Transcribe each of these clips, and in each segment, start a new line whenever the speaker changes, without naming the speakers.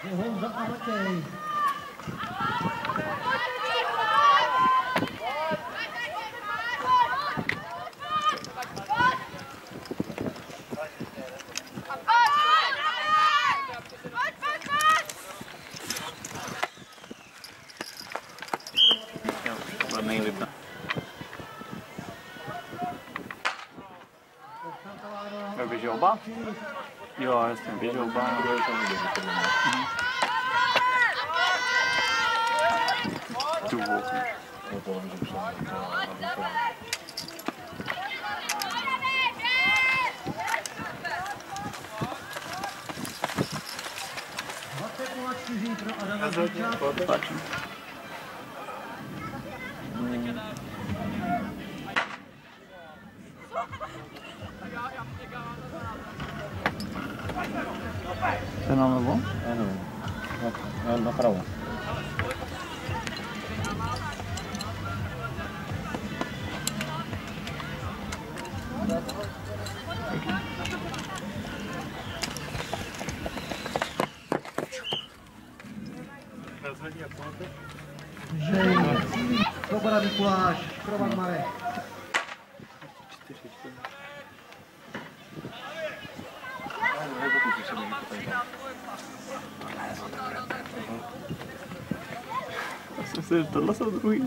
Honza a Matěj.
Nejlíp. Běží oba? Jo, jasně, běží oba. Tu ten nám nebo?
Ano, napravo.
Svoboda Mikuláš, Krovan Marek.
Já jsem si, že tohle jsou druhý.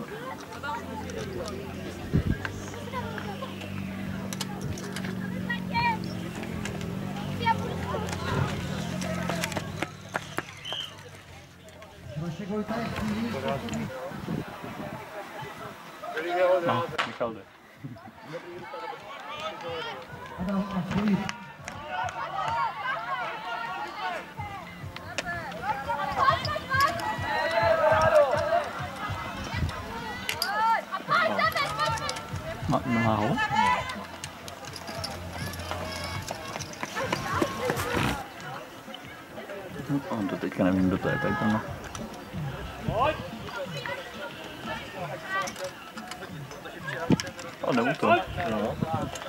Vašek Vojta je chvíli.
No, Michal jde.
Adam a Filip.
Málo? On to teďka nevím, kdo to je, tak tam. Ale neútok.